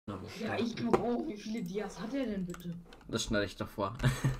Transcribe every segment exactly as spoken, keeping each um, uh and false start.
Ja, ich glaube auch. Wie viele Dias hat er denn bitte? Das schneide ich doch vor.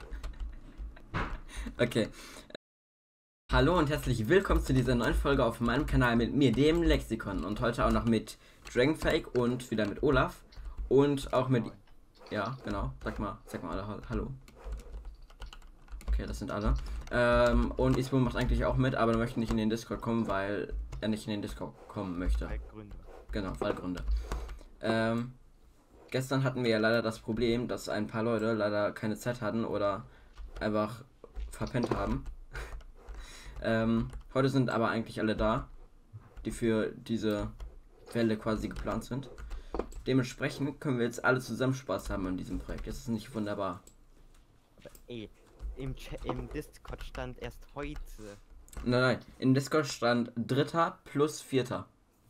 Okay. Hallo und herzlich willkommen zu dieser neuen Folge auf meinem Kanal mit mir, dem Lexikon. Und heute auch noch mit Dragonfake und wieder mit Olaf. Und auch mit... Ja, genau. Sag mal, sag mal alle Hallo. Okay, das sind alle. Ähm, und Isbo macht eigentlich auch mit, aber er möchte nicht in den Discord kommen, weil er nicht in den Discord kommen möchte. Wahlgründe. Genau, Wahlgründe. Ähm, gestern hatten wir ja leider das Problem, dass ein paar Leute leider keine Zeit hatten oder einfach verpennt haben. ähm, heute sind aber eigentlich alle da, die für diese Welle quasi geplant sind. Dementsprechend können wir jetzt alle zusammen Spaß haben an diesem Projekt. Das ist nicht wunderbar. Aber ey, im, Chat, im Discord stand erst heute. Nein, nein, in Discord stand Dritter plus Vierter.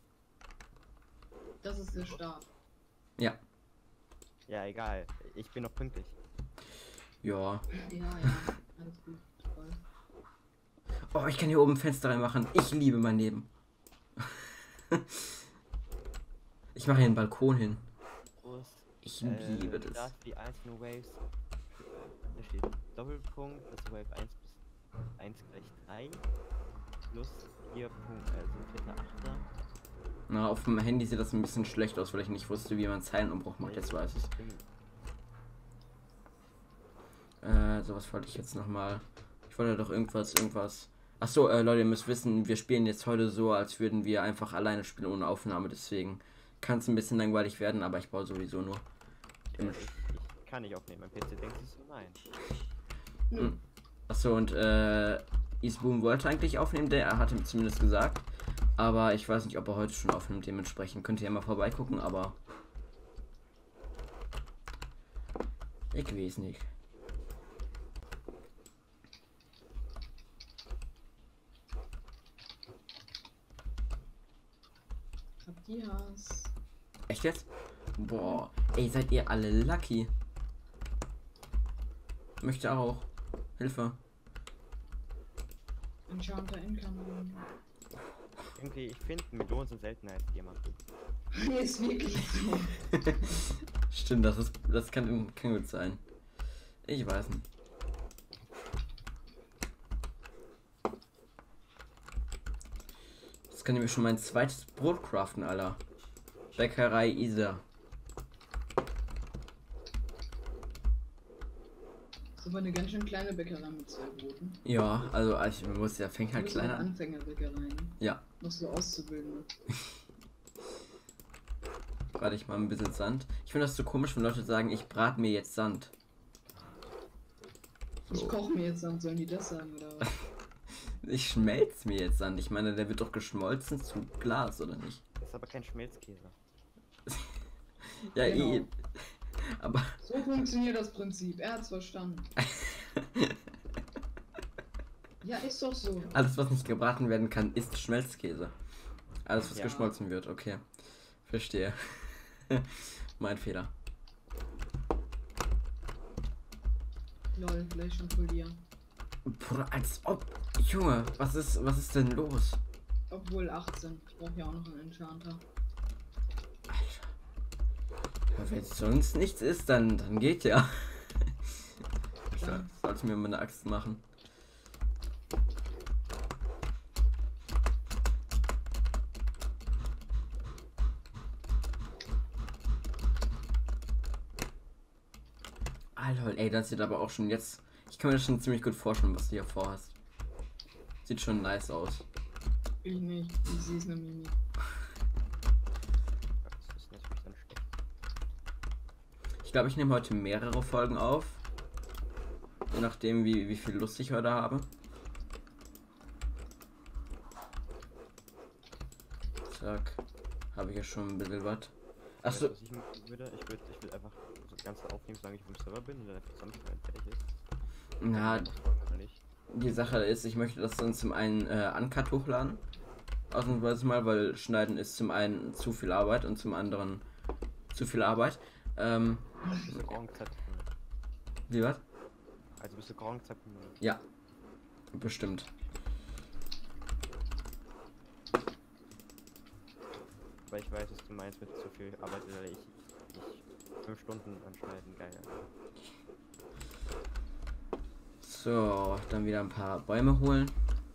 Das ist der Start. Ja. Ja, egal. Ich bin noch pünktlich. Ja. Ja, ja. Alles gut. Toll. Oh, ich kann hier oben Fenster reinmachen. Ich liebe mein Leben. Ich mache hier einen Balkon hin. Prost. Ich Äh, liebe Da das. ist die einzelnen Waves. Da steht Doppelpunkt, also Wave eins bis eins gleich drei. Plus vier Punkt, also vierter, achter. Na, auf dem Handy sieht das ein bisschen schlecht aus, weil ich nicht wusste, wie man Zeilenumbruch macht. Jetzt weiß ich. Äh, sowas wollte ich jetzt noch mal. Ich wollte doch irgendwas, irgendwas. Ach so, äh, Leute, ihr müsst wissen, wir spielen jetzt heute so, als würden wir einfach alleine spielen ohne Aufnahme. Deswegen kann es ein bisschen langweilig werden, aber ich baue sowieso nur. Ja, ich, ich kann nicht aufnehmen. Mein P C denkt sich so, nein. Hm. Achso, und äh, Isboom wollte eigentlich aufnehmen, der er hatte zumindest gesagt. Aber ich weiß nicht, ob er heute schon aufnimmt. Dementsprechend könnt ihr ja mal vorbeigucken, aber ich weiß nicht. Hab die Hass. Echt jetzt? Boah, ey, seid ihr alle lucky. Möchte auch. Hilfe. Enchanter Incoming. Irgendwie, ich finde, Melonen sind seltener als Diamanten. Nee, ist wirklich so. Stimmt, das ist, das kann, kann gut sein. Ich weiß nicht. Das kann nämlich schon mein zweites Brot craften, Alter. Bäckerei Isa. Das ist aber eine ganz schön kleine Bäckerei mit zwei Broten. Ja, also ich muss ja fängt halt Das ist eine kleiner an. Anfängerbäckerei, ne? Ja. Noch so Auszubildende. Warte ich mal ein bisschen Sand. Ich finde das so komisch, wenn Leute sagen, ich brate mir jetzt Sand. Ich koche mir jetzt Sand, sollen die das sagen oder was? Ich schmelze mir jetzt Sand. Ich meine, der wird doch geschmolzen zu Glas, oder nicht? Das ist aber kein Schmelzkäse. Ja, Genau. eh. Aber So funktioniert das Prinzip. Er hat's verstanden. Ja, ist doch so. alles, was nicht gebraten werden kann, ist Schmelzkäse. Alles, was Ja. geschmolzen wird, okay. Verstehe. Mein Fehler. Lol, vielleicht schon polieren. Bruder, als ob. Junge, was ist, was ist denn los? Obwohl achtzehn. Ich brauche ja auch noch einen Enchanter. Ja, wenn sonst nichts ist, dann, dann geht ja. Ich Klar. sollte mir mal eine Axt machen. Alter, ey, das sieht aber auch schon jetzt. Ich kann mir das schon ziemlich gut vorstellen, was du hier vorhast. Sieht schon nice aus. Ich nicht. Ich sehe es nämlich nicht. Das ist natürlich dann schlecht. Ich glaube, ich nehme heute mehrere Folgen auf. Je nachdem, wie, wie viel Lust ich heute habe. Zack. Habe ich ja schon ein bisschen was. Achso. Weißt du, was ich machen würde? Ich würde ich würd einfach das Ganze aufnehmen, solange ich auf dem Server bin und dann einfach zusammenschneiden, fertig ist. Na, Oder nicht? die Sache ist, ich möchte das dann zum einen äh, Uncut hochladen. Ausnahmsweise mal, weil Schneiden ist zum einen zu viel Arbeit und zum anderen zu viel Arbeit. Ähm, Bist du Grand-Zeit? wie was? Also bist du Grand-Zeit? Ja, bestimmt. Weil ich weiß, was du meinst mit zu viel Arbeit, oder ich, ich Stunden anschneiden, geil. So, dann wieder ein paar Bäume holen.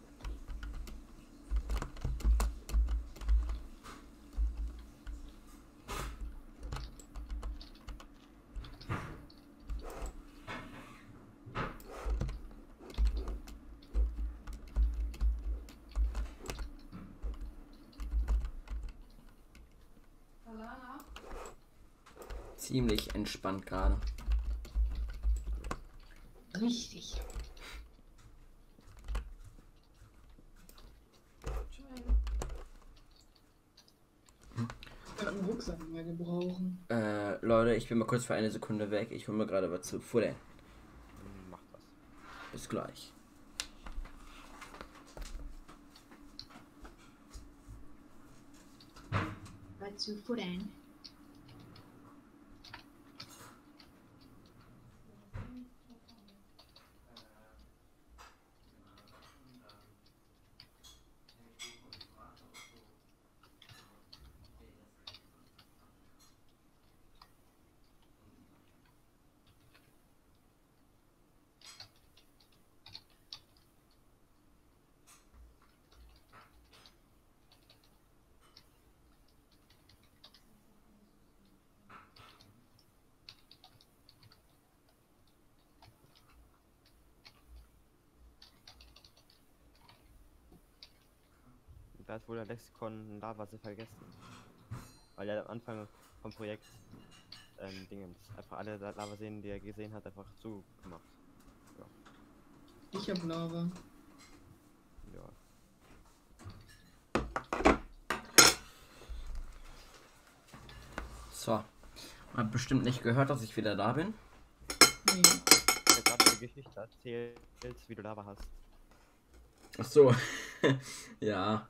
Ziemlich entspannt gerade. Richtig. Ich kann einen Rucksack mehr gebrauchen. Äh, Leute, ich bin mal kurz für eine Sekunde weg. Ich hole mir gerade was zu futtern. Hm, Macht das. Bis gleich. Was zu futtern? Da hat wohl der Lexikon Lavasee vergessen. Weil er am Anfang vom Projekt ähm, Dingens einfach alle Lavaseen, die er gesehen hat, einfach zugemacht. Ja. Ich hab Lava. Ja. So. Man hat bestimmt nicht gehört, dass ich wieder da bin. Nee. Ich hab gerade eine Geschichte erzählt, wie du Lava hast. Ach so. Ja.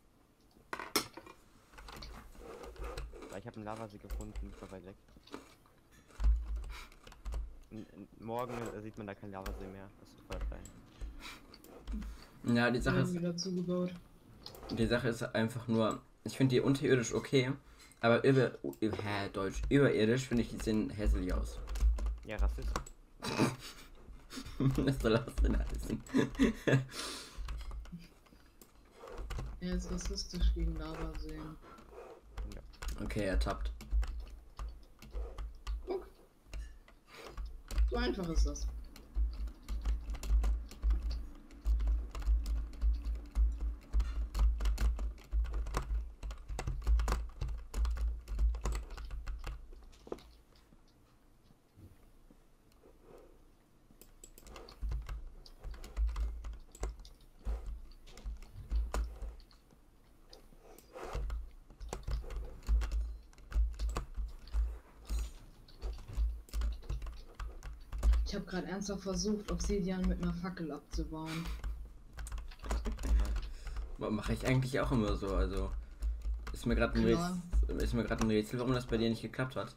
Weil ich habe einen Lavasee gefunden, nicht so weit weg. N n morgen äh, sieht man da kein Lavasee mehr. Das ist voll klein. Ja, die Sache ist, wieder zugebaut. die Sache ist einfach nur, ich finde die unterirdisch okay, aber über, über hä, Deutsch, überirdisch finde ich, die sehen hässlich aus. Ja, Rassist. Das soll was denn heißen? Er ist rassistisch gegen Lavaseen. Okay, ertappt. Guck. So einfach ist das. Ich habe gerade ernsthaft versucht, Obsidian mit einer Fackel abzubauen. Mache ich eigentlich auch immer so, also ist mir gerade ein, Klar. Rätsel- ist mir gerade ein Rätsel, warum das bei dir nicht geklappt hat.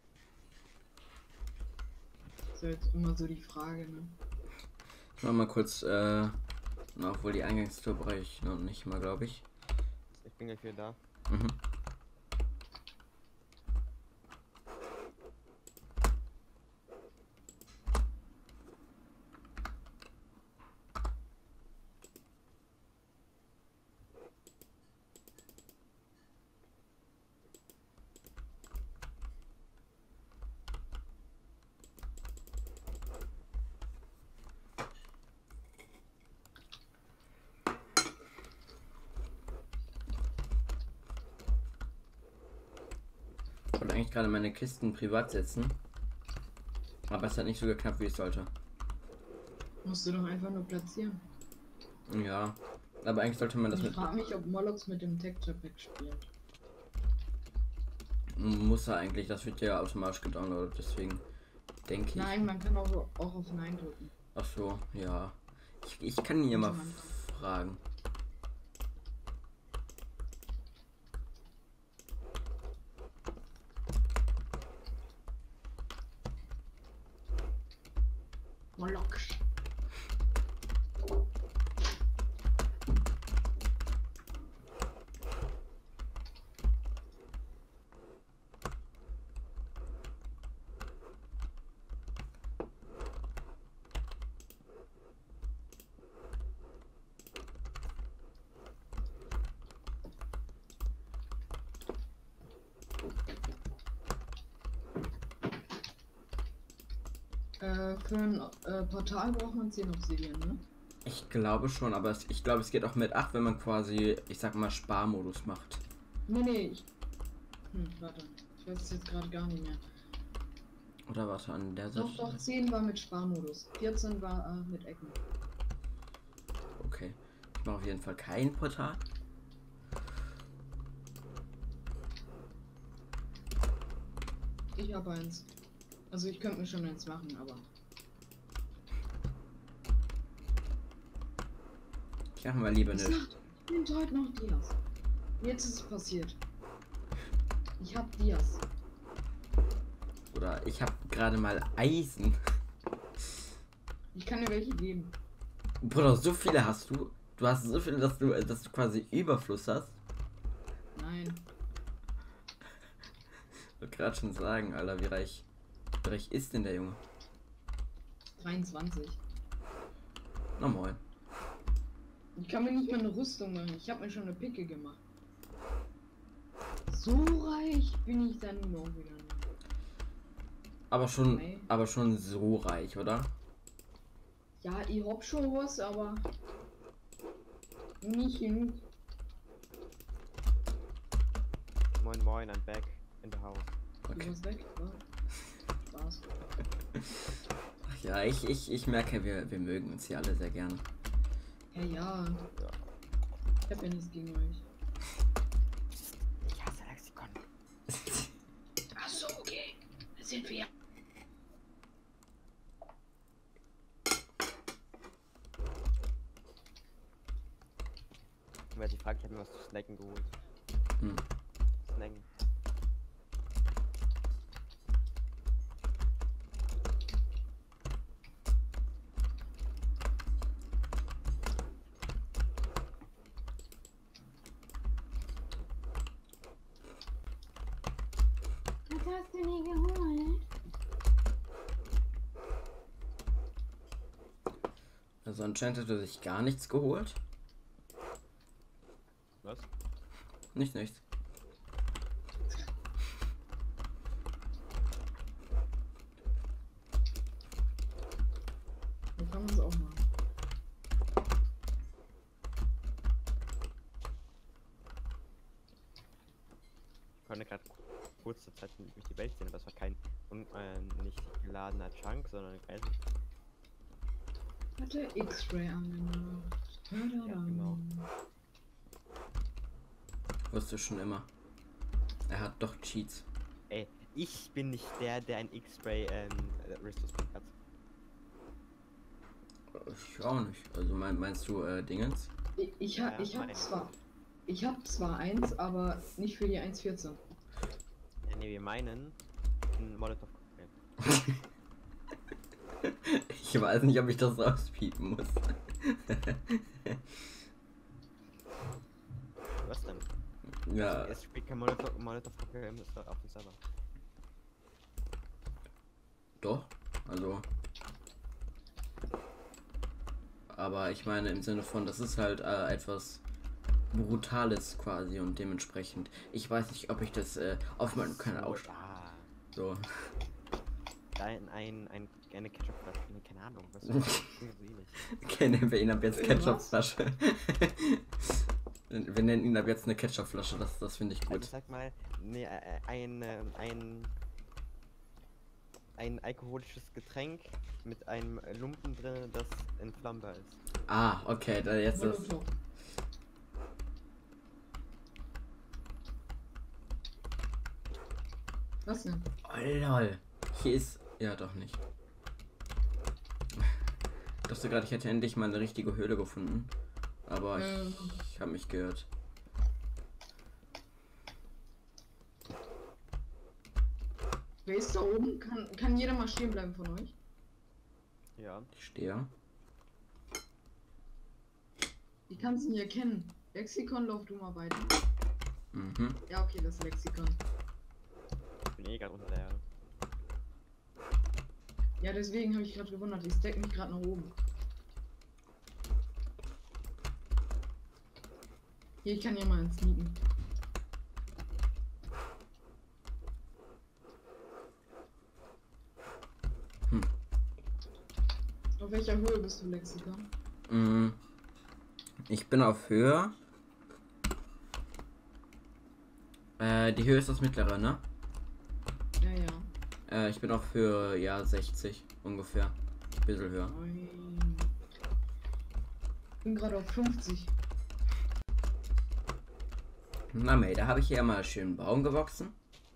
Das ist ja jetzt immer so die Frage, ne? Ich mach mal kurz, äh, na, obwohl die Eingangstür brauche ich noch nicht mal, glaube ich. Ich bin gleich wieder da. Mhm. Ich wollte eigentlich gerade meine Kisten privat setzen, aber es hat nicht so geklappt, wie es sollte. Musst du doch einfach nur platzieren. Ja, aber eigentlich sollte man das Ich mit, frage mich, ob Molox mit dem Texture Pack spielt. muss er eigentlich, das wird ja automatisch gedownloadet, deswegen denke ich. Nein, man kann auch, auch auf Nein drücken. Ach so, ja. Ich, ich kann ihn ja mal Muss man. fragen. Molox. Äh, für ein äh, Portal braucht man zehn Obsidian, ne? Ich glaube schon, aber es, ich glaube, es geht auch mit acht, wenn man quasi, ich sag mal, Sparmodus macht. Nee, nee, ich... Hm, warte. Ich weiß es jetzt gerade gar nicht mehr. Oder warte, an der Seite. Doch, doch, zehn war mit Sparmodus. vierzehn war äh, mit Ecken. Okay. Ich mache auf jeden Fall kein Portal. Ich habe eins. Also ich könnte mir schon eins machen, aber... Ich mache mal lieber Ich eine. sag, ich nehmt heute noch Dias. Jetzt ist es passiert. Ich hab Dias. Oder ich habe gerade mal Eisen. Ich kann dir welche geben. Bruder, so viele hast du. Du hast so viele, dass du, dass du quasi Überfluss hast. Nein. Ich wollte gerade schon sagen, Alter, wie reich, wie reich ist denn der Junge? dreiundzwanzig. Na moin. Ich kann mir nicht mal eine Rüstung machen. Ich habe mir schon eine Picke gemacht. So reich bin ich dann nur wieder nicht. Aber schon, Nee. aber schon so reich, oder? Ja, ich hab schon was, aber nicht genug. Moin moin, I'm back in the house. Du Okay. warst weg, wa? Spaß. Ach ja, ich, ich, ich merke, wir, wir mögen uns hier alle sehr gerne. Ja, ja. Ja. Ich hab ja nichts gegen euch. Ich hasse Lexikon. Ach so, okay. Da sind wir. Wer die fragt, ich hab mir was zu snacken geholt. Hm. Snacken. Was hast du nie geholt? Also anscheinend hat er sich gar nichts geholt. Was? Nicht nichts. Dann kann man es auch machen. Ich konnte gerade kurze Zeit durch die Welt sehen, aber es war kein un äh, nicht geladener Chunk, sondern ein Kreis. Hat er X-Ray angemacht? Ja, genau. Wusste schon immer. Er hat doch Cheats. Ey, ich bin nicht der, der ein X-Ray ähm, Restos hat. Ich auch nicht. Also mein, meinst du äh, Dingens? Ich, ich, ha, Ja, ich hab meine. zwar. Ich hab zwar eins, aber nicht für die eins Punkt vierzehn. Ja, nee, wir meinen ein Molotov Cocktail. Ich weiß nicht, ob ich das rauspiepen muss. Was denn? Ja, Es spielt kein Molotov, Molotov Cocktail im Server- auf dem Server. doch. Also. Aber ich meine im Sinne von, das ist halt äh, etwas Brutales quasi und dementsprechend. Ich weiß nicht, ob ich das äh, auf meinem Kanal So, ausstelle. ah, So. ein, ein, ein, eine Ketchupflasche, nee, keine Ahnung, was ist das? So ähnlich. Kennen wir ihn ab jetzt Äh, Ketchupflasche. Wir nennen ihn ab jetzt eine Ketchupflasche, das, das finde ich Also gut. sag mal, nee, äh, ein, äh, ein, ein alkoholisches Getränk mit einem Lumpen drin, das entflammbar ist. Ah, okay, da jetzt ist. Molotov. Was denn? Oh lol. Hier ist. Ja, doch nicht. Ich dachte gerade, ich hätte endlich mal eine richtige Höhle gefunden. Aber Ähm. ich, ich habe mich gehört. Wer ist da oben? Kann, kann jeder mal stehen bleiben von euch? Ja. Ich stehe. Ich kann es nicht erkennen. Lexikon, lauf du mal weiter. Mhm. Ja, okay, das ist Lexikon. Ich bin eh gerade unter der Erde. Ja, deswegen habe ich gerade gewundert. Ich stack mich gerade nach oben. Hier, ich kann ja mal sneaken. Auf welcher Höhe bist du, Lexikon? Mm, Ich bin auf Höhe. Äh, die Höhe ist das mittlere, ne? Ja, ja. Äh, ich bin auf Höhe, ja, sechzig ungefähr. Bisschen höher. Nein. Ich bin gerade auf fünfzig. Na, mei, da habe ich hier mal schön einen Baum gewachsen.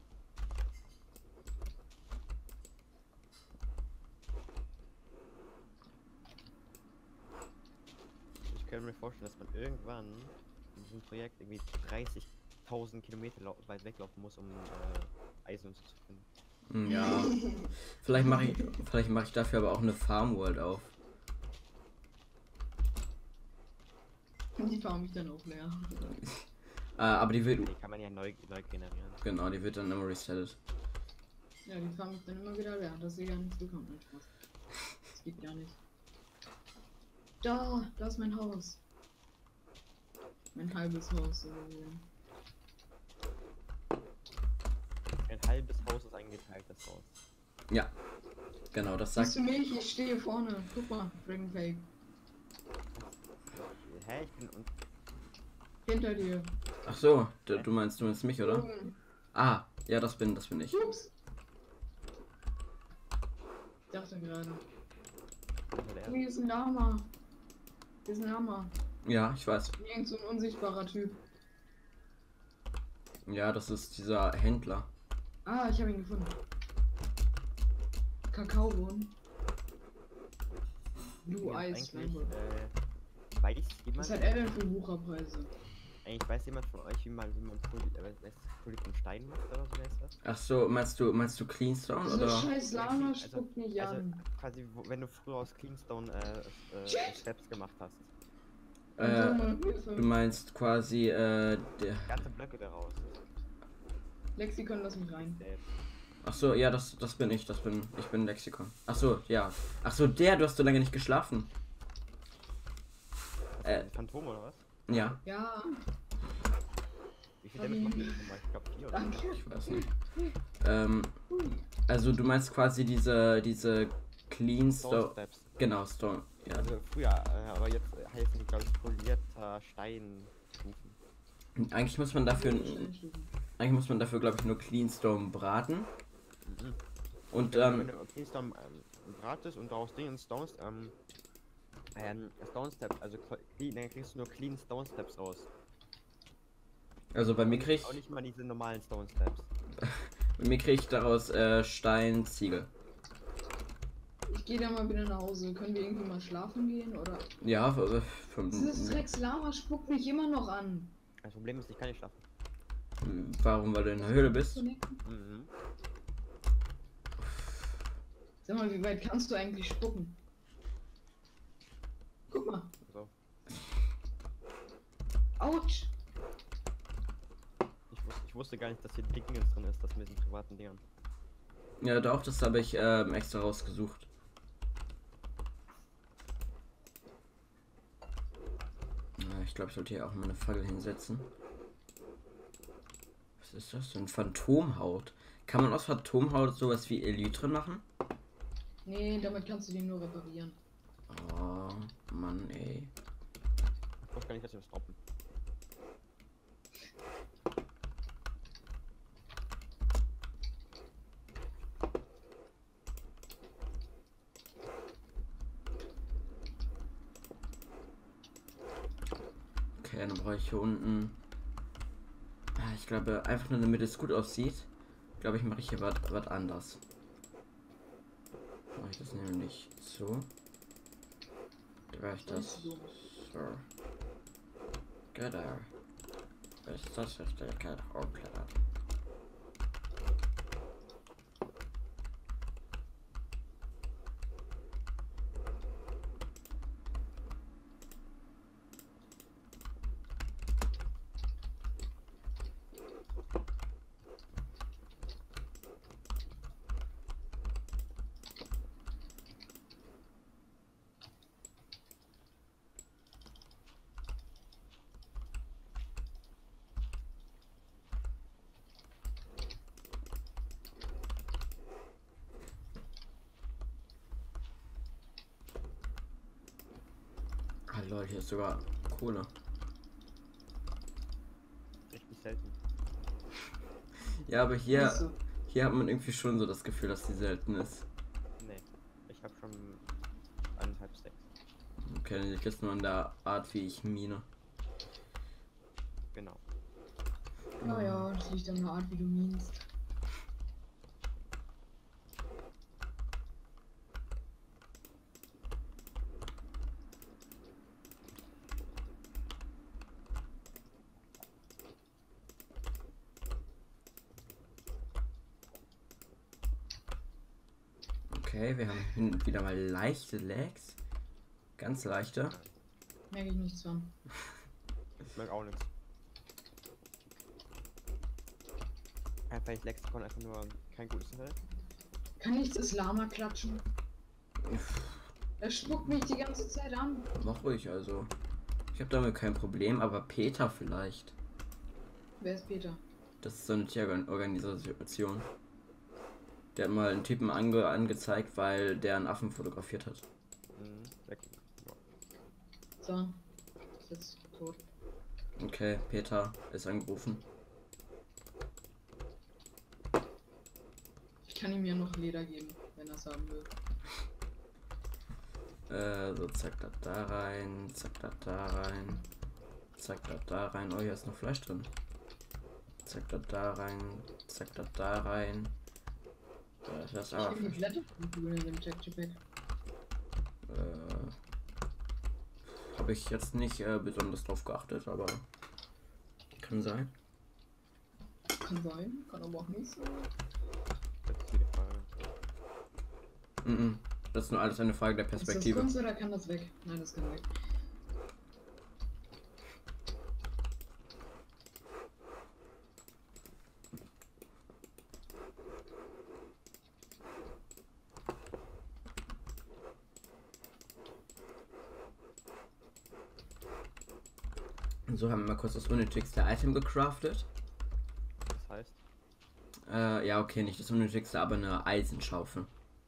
Ich könnte mir vorstellen, dass man irgendwann in diesem Projekt irgendwie dreißigtausend Kilometer lau- weit weglaufen muss, um äh, Eisen und so zu finden. Hm, Ja, vielleicht mache ich, vielleicht mache ich dafür aber auch eine Farm World auf. Die farm ich dann auch leer. Äh, aber die wird, Die kann man ja neu, neu generieren. genau, die wird dann immer resettet. Ja, die farm ich dann immer wieder leer. Das ist ja nicht bekommen. Nein, Spaß. Das geht gar nicht. Da, da ist mein Haus. Mein halbes Haus. So gesehen. Ein halbes Haus ist ein geteiltes Haus. Ja, genau, das Siehst sagt. du mich? Ich stehe vorne. Guck mal, Dragon Fake. Hä? Ich bin und Hinter dir. Ach so, du, du meinst, du meinst mich, oder? Oben. Ah, ja, das bin, das bin ich. Ups. Ich dachte gerade. unter der Oh, hier ist ein Lama. Hier ist ein Lama. Ja, ich weiß. Irgend so ein unsichtbarer Typ. Ja, das ist dieser Händler. Ah, ich habe ihn gefunden. Kakaobohnen. Blue Ja, Eyes eigentlich, Mango. äh, weiß Was jemand, hat er denn für Wucherpreise? eigentlich weiß jemand von euch, wie man, wie man Poly, äh, was heißt, Polygon Stein macht oder so heißt das? Ach so, meinst du, meinst du Cleanstone Dieser oder? scheiß Lama Also- spuckt mich Also an. quasi, wo, wenn du früher aus Cleanstone äh, äh, Shit! Steps gemacht hast. Äh, Junge, Hilfe. du meinst quasi, äh, der. Ganze Blöcke daraus. Lexikon, lass mich rein. Der, Ach so, ja, das, das bin ich, das bin, ich bin Lexikon. Ach so, ja. Ach so, der, du hast so lange nicht geschlafen. äh, Äh. Phantom oder was? Ja, Ja, Wie viel Damage macht der nochmal? Ich glaube vier oder so. danke. ich weiß nicht. Ähm, also du meinst quasi diese, diese Stone Cleanstone. Steps. Genau, Stone. Ja. Also früher, äh, aber jetzt äh, heißen die, glaube ich, polierter Steinstufen. Eigentlich muss man dafür, eigentlich muss man dafür, glaube ich, nur Cleanstone braten. Mhm. Und Wenn, dann, wenn du Cleanstone ähm, bratest und daraus Dingen Stones, ähm, ähm, Stone Steps, also clean, dann kriegst du nur Clean Stone Steps raus. also bei mir krieg ich, Auch nicht mal diese normalen Stone Steps. bei mir krieg ich daraus äh, Stein, Ziegel. Ich gehe da mal wieder nach Hause. Können wir irgendwie mal schlafen gehen? Oder? Ja, äh, vom, Dieses Drecks Lama spuckt mich immer noch an. Das Problem ist, ich kann nicht schlafen. warum, weil du in der Höhle bist? Mhm. Sag mal, wie weit kannst du eigentlich spucken? Guck mal. So. Autsch. Ich, wus ich wusste gar nicht, dass hier Dingens drin ist, das mit den privaten Dingern. Ja, doch, das habe ich ähm, extra rausgesucht. Ja, ich glaube, ich sollte hier auch mal eine Fackel hinsetzen. Was ist das denn? Phantomhaut. Kann man aus Phantomhaut sowas wie Elytren machen? Nee, damit kannst du den nur reparieren. Oh, Mann, ey. Ich wusste gar nicht, dass wir das droppen. Okay, dann brauche ich hier unten. Ah, ich glaube, einfach nur damit es gut aussieht, glaube ich, mache ich hier was anders. Mache ich das nämlich so. Da mache ich das so. Genau. Ist das richtig? Kein Raumklettern. Leute, hier ist sogar Kohle. Richtig selten. Ja, aber hier, Ist so. hier hat man irgendwie schon so das Gefühl, dass die selten ist. Nee, ich habe schon eineinhalb Stacks. Okay, dann liegt jetzt nur an der Art, wie ich mine. Genau. Ja, ja, das liegt an der Art, wie du minst. Okay, wir haben hin und wieder mal leichte Lags. Ganz leichte. Merke ich nichts von. Ich merke auch nichts. Einfach ich Lexikon einfach nur kein gutes Internet. Kann ich das Lama klatschen? Er spuckt mich die ganze Zeit an. Mach ruhig, also. Ich habe damit kein Problem, aber Peter vielleicht. Wer ist Peter? Das ist so eine Tierorganisation. Der hat mal einen Typen ange angezeigt, weil der einen Affen fotografiert hat. Mhm. sehr gut. Ja. So. Ist jetzt tot. Okay, Peter ist angerufen. Ich kann ihm ja noch Leder geben, wenn er es haben will. Äh, so zack, das da rein, zack, das da rein, zack, das da rein. Oh, hier ist noch Fleisch drin. Zack, das da rein, zack, das da rein. Das ist Ich aber will die Fleisch. Blätter in dem Jack-Pack. Äh, habe ich jetzt nicht äh, besonders drauf geachtet, aber kann sein. Kann sein, kann aber auch nicht sein. Das ist die Frage. Mhm. Das ist nur alles eine Frage der Ist das Perspektive. Kunst oder kann das weg? Nein, das kann weg. So haben wir mal kurz das unnötigste Item gecraftet. Das heißt, Äh, ja, okay, nicht das unnötigste, aber eine Eisenschaufel.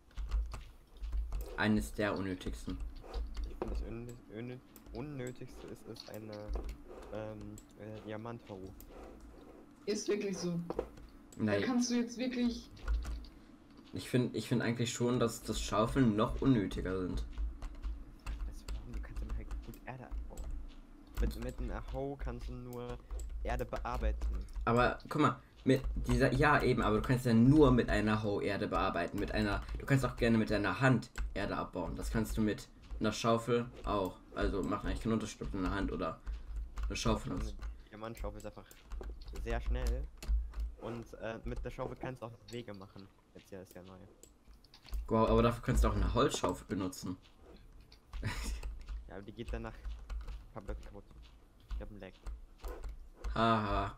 Eines der unnötigsten. ich finde das unnö unnö unnötigste ist, ist eine ähm, äh, Diamant-Haru. Ist wirklich so. Da Nein, kannst du jetzt wirklich. ich finde ich finde eigentlich schon, dass das Schaufeln noch unnötiger sind. Weißt du warum? Du kannst damit halt gut Erde abbauen. Mit, mit einer Hoe kannst du nur Erde bearbeiten. Aber guck mal, mit dieser, ja eben, aber du kannst ja nur mit einer Hoe Erde bearbeiten. Mit einer, du kannst auch gerne mit deiner Hand Erde abbauen. Das kannst du mit einer Schaufel auch. Also macht eigentlich keinen Unterschied, ob du eine Hand oder eine Schaufel Eine hast. Diamantschaufel ist einfach sehr schnell. Und äh, mit der Schaufel kannst du auch Wege machen. Jetzt ja ist ja neu. Wow, aber dafür kannst du auch eine Holzschaufel benutzen. Ja, aber die geht danach komplett kaputt. Ich hab einen Lag. Haha.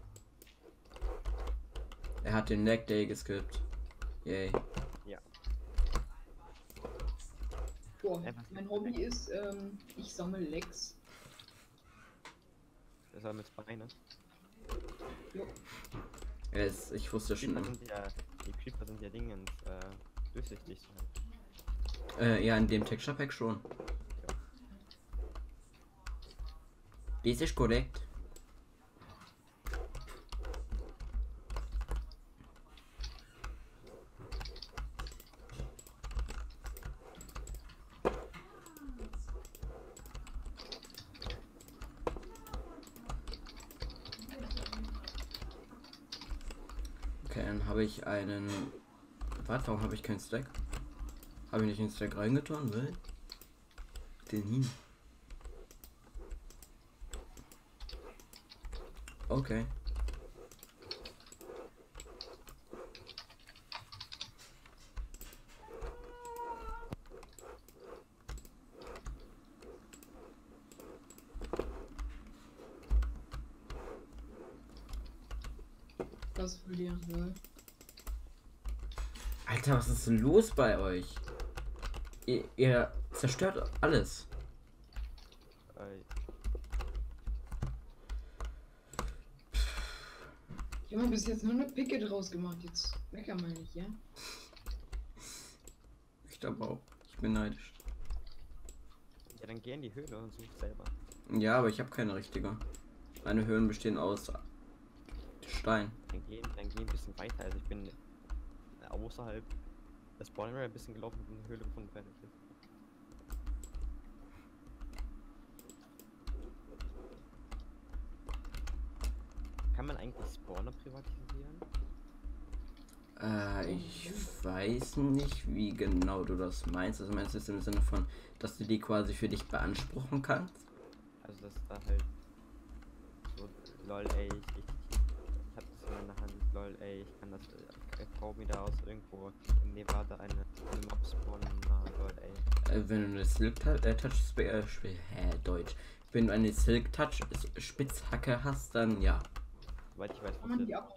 Er hat den Lag Day geskippt. Yay. Boah, Einfach mein Hobby ist, ähm, ich sammle Lecks. Das war mit Beine. Jo. Ja, es, ich wusste schon. Creeper sind ja, die Creeper sind ja Dingens, äh, durchsichtig. Halt. Äh, ja, in dem Texture Pack schon. Dies ist korrekt. Okay, dann habe ich einen. Warte, warum habe ich keinen Stack? Habe ich nicht in den Stack reingetan, will? Den hin. Okay. Das für dir, ja. Alter, was ist denn los bei euch? Ihr, ihr zerstört alles. Äh, Ich habe bis jetzt nur eine Picke draus gemacht. Jetzt mecker mal nicht, ja? Ich glaube auch. Ich bin neidisch. Ja, dann geh in die Höhle und such selber. Ja, aber ich habe keine richtige. Meine Höhlen bestehen aus Stein. Dann geh, dann geh ein bisschen weiter. Also ich bin außerhalb des Spawn ein bisschen gelaufen und eine Höhle gefunden. Fertig. Kann man eigentlich Spawner privatisieren? Äh, ich weiß nicht, wie genau du das meinst. Also meinst du es im Sinne von, dass du die quasi für dich beanspruchen kannst? Also dass da halt so, lol ey, ich, ich, ich hab das hier in der Hand, lol ey, ich kann das, ich brauche mir da aus irgendwo in Nevada eine, eine Mob spawnen, na, lol ey. Äh, wenn du eine Silk Touch, äh, Touch Sp äh, Sp hä, Deutsch. Wenn du eine Silk Touch Spitzhacke hast, dann ja. Soweit ich weiß, Kann man die abbauen?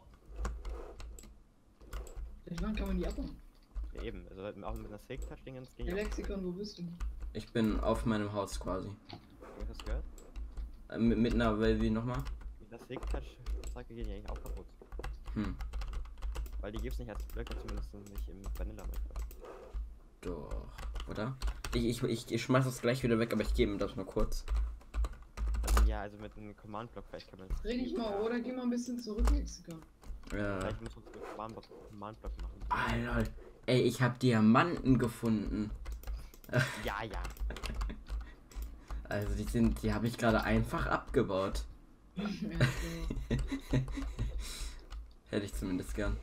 Seit wann kann man die abbauen? ja, eben, also auch mit einer Silk Touch Dingens ging Der ja. Lexikon, wo bist du? Ich bin auf meinem Haus quasi. Hast du gehört? Äh, mit, mit einer, wie nochmal? Mit der Silk Touch Sacke gehen die eigentlich auch kaputt. Hm, Weil die gibt's nicht als Blöcke, zumindest nicht im Vanilla Minecraft. doch. Oder? Ich, ich, ich, ich schmeiß das gleich wieder weg, aber ich gebe ihm das nur kurz. Also ja, also mit einem Command Block vielleicht kann man das. Dreh dich mal oder geh mal ein bisschen zurück, Lexikon. Ja. Vielleicht muss man so einen Command Block, Command Block machen. Alter, ey, ich habe Diamanten gefunden. Ja, ja. Also die sind, die habe ich gerade einfach abgebaut. Ja, so. Hätte ich zumindest gern.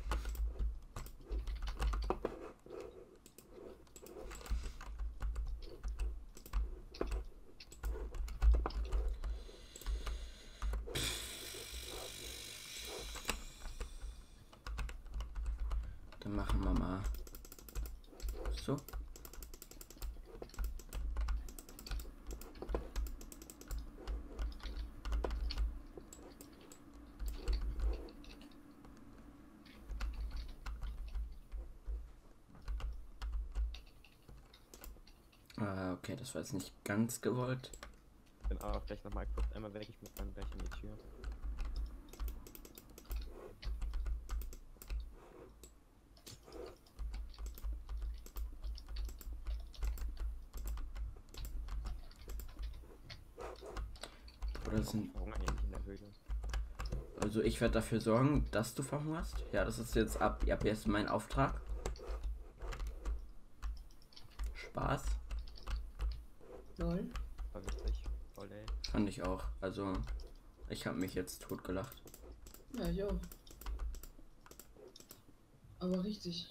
Dann machen wir mal so. Ah, okay, das war jetzt nicht ganz gewollt. Bin aber vielleicht nochmal kurz einmal weg, ich muss dann gleich in die Tür. Oder sind, Ich verhungere hier nicht in der Höhle. also ich werde dafür sorgen, dass du verhungerst. Ja, das ist jetzt ab, ab jetzt mein Auftrag. Spaß. Lol. War witzig. Voll ey. Fand ich auch. Also, ich habe mich jetzt totgelacht. Ja, ich auch. Aber richtig.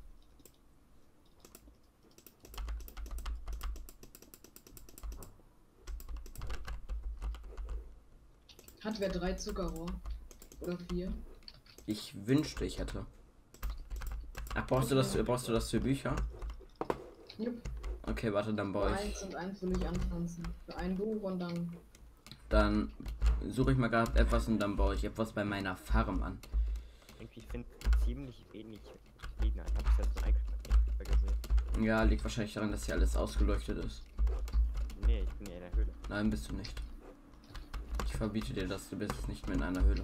Hat wer drei Zuckerrohr? Oder vier? Ich wünschte, ich hätte. Ach, brauchst du das, brauchst du das für Bücher? Jupp. Okay, warte, dann Für baue ich. eins und eins will ich anpflanzen. Für ein Buch und dann. Dann suche ich mal gerade etwas und dann baue ich etwas bei meiner Farm an. Irgendwie finde ich ziemlich wenig Gegner. Ich habe bis jetzt nur einen Creeper gesehen. Ja, liegt wahrscheinlich daran, dass hier alles ausgeleuchtet ist. Nee, ich bin ja in der Höhle. Nein, bist du nicht. Ich verbiete dir das, du bist nicht mehr in einer Höhle.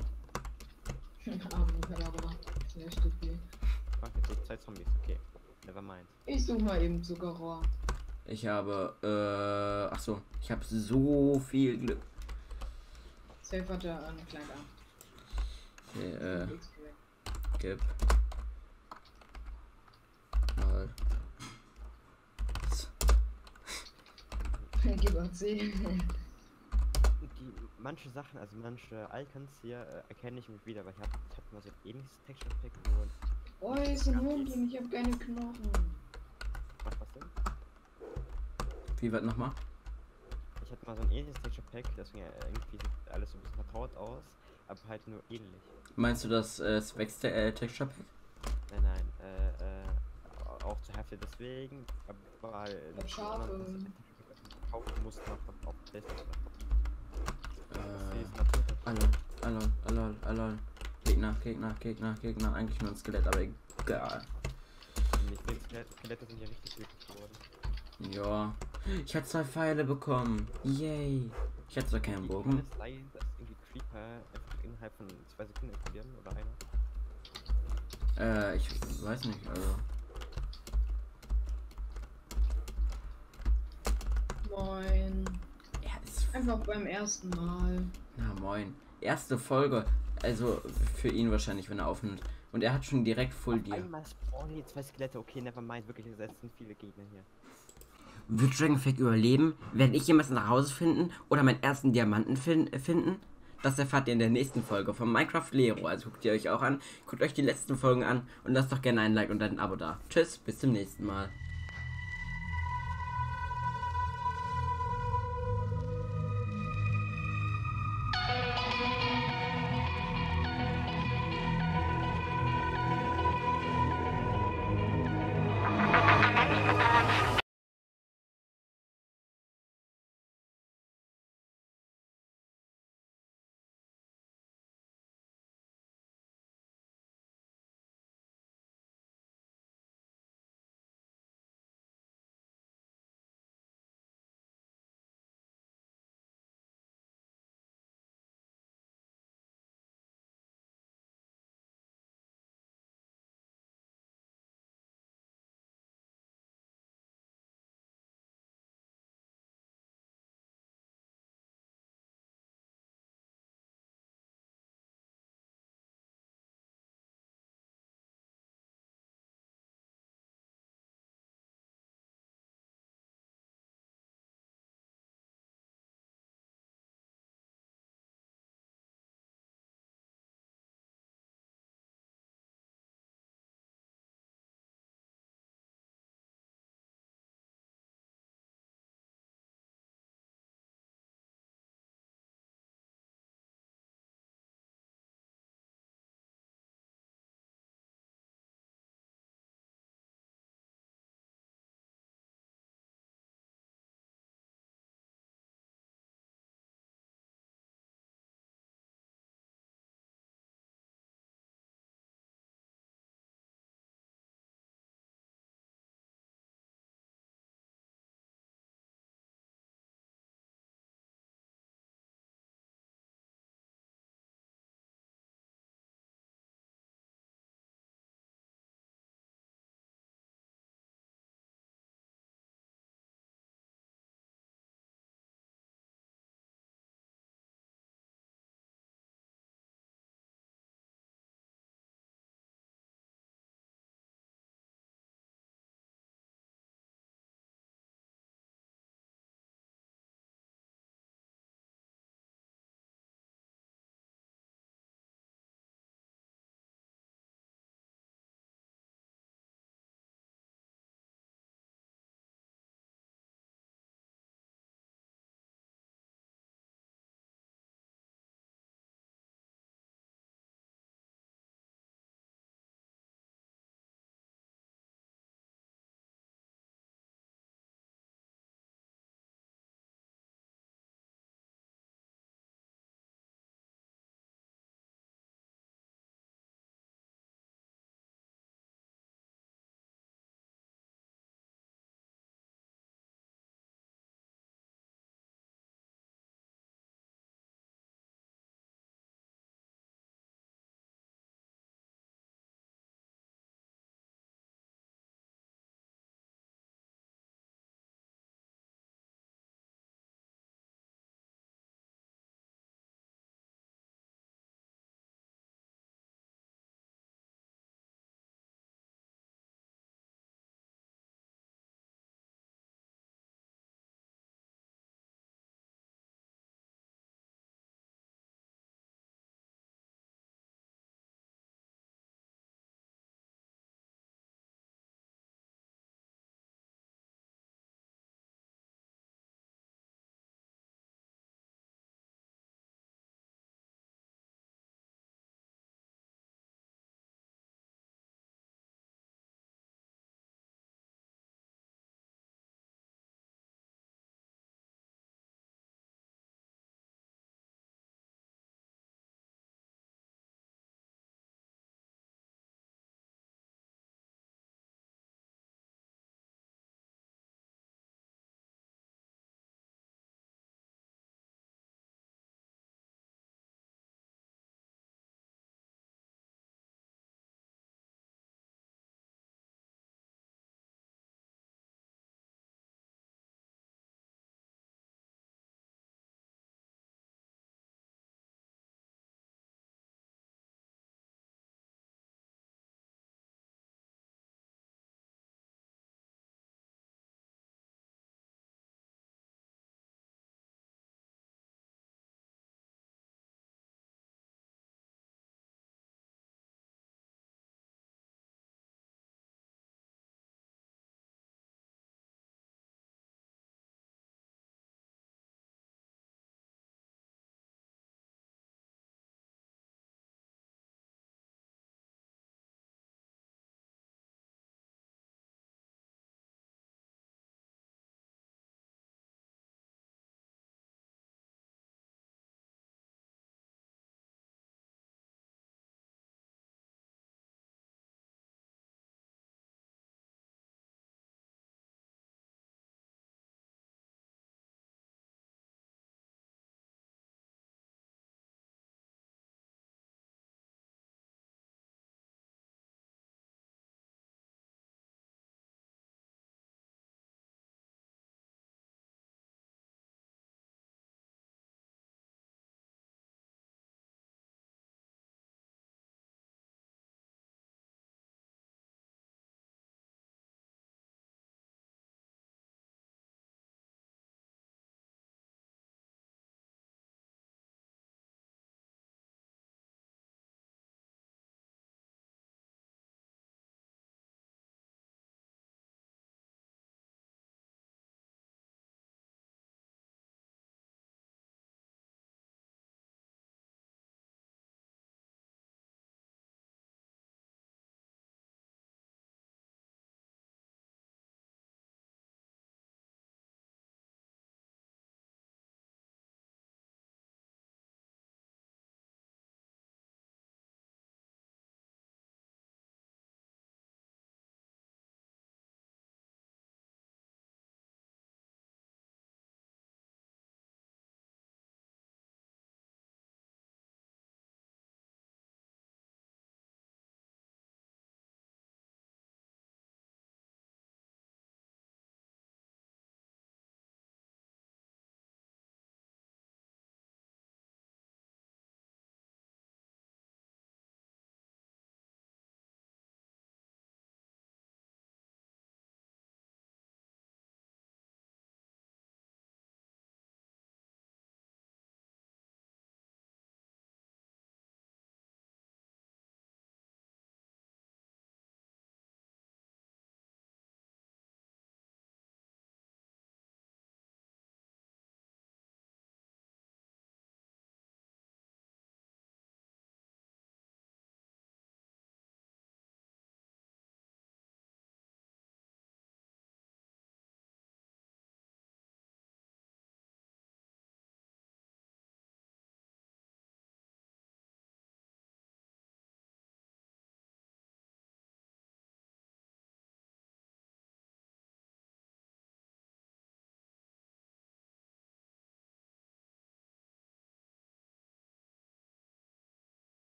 Aber sehr stabil. Ach, jetzt gibt zwei Zombies, okay. Never mind. Ich suche mal eben Zuckerrohr. Ich habe, äh, ach so, ich habe so viel Glück. Safe hat er einen kleinen Arm. Okay, äh, gib. Mal. Gib uns sie. Die, manche Sachen, also manche Icons hier äh, erkenne ich mich wieder, weil ich habe ich hab mal so ein ähnliches Texture Pack, nur Oh, hier ist ein Hund und ich habe keine Knochen. was was denn? Wie wird nochmal? Ich hatte mal so ein ähnliches Texture Pack, deswegen äh, irgendwie sieht alles so ein bisschen vertraut aus, aber halt nur ähnlich. Meinst du das äh, Specs äh, Texture Pack? Nein, nein, äh, äh, auch zur Hälfte deswegen, aber äh, hab Schafe. kaufen musste noch auf PlayStation. Äh, Alon, Alon, Alon, Alon. Gegner, Gegner, Gegner, Gegner. Eigentlich nur ein Skelett, aber egal. Die Skelette sind ja richtig wirklich geworden. Ja. Ich habe zwei Pfeile bekommen. Yay. Ich hatte zwar keinen Bogen. Kann es sein, dass irgendwie Creeper einfach innerhalb von zwei Sekunden explodieren oder einer? Äh, ich weiß nicht, also. Moin. Er ist. Einfach beim ersten Mal. Na moin. Erste Folge. Also für ihn wahrscheinlich, wenn er aufnimmt. Und er hat schon direkt Full Auf Dir. einmal spawnen hier zwei Skelette. Okay, nevermind. Wirklich, es sind viele Gegner hier. Wird Dragonflake überleben? Werde ich jemals nach Hause finden? Oder meinen ersten Diamanten fin finden? Das erfahrt ihr in der nächsten Folge von Minecraft Lero. Also guckt ihr euch auch an. Guckt euch die letzten Folgen an. Und lasst doch gerne ein Like und ein Abo da. Tschüss, bis zum nächsten Mal.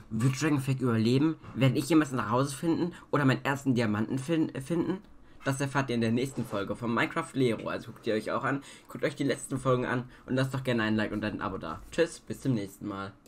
Wird Dragonflake überleben? Werde ich jemals nach Hause finden? Oder meinen ersten Diamanten fin finden? Das erfahrt ihr in der nächsten Folge von Minecraft Lero. Also guckt ihr euch auch an. Guckt euch die letzten Folgen an und lasst doch gerne ein Like und ein Abo da. Tschüss, bis zum nächsten Mal.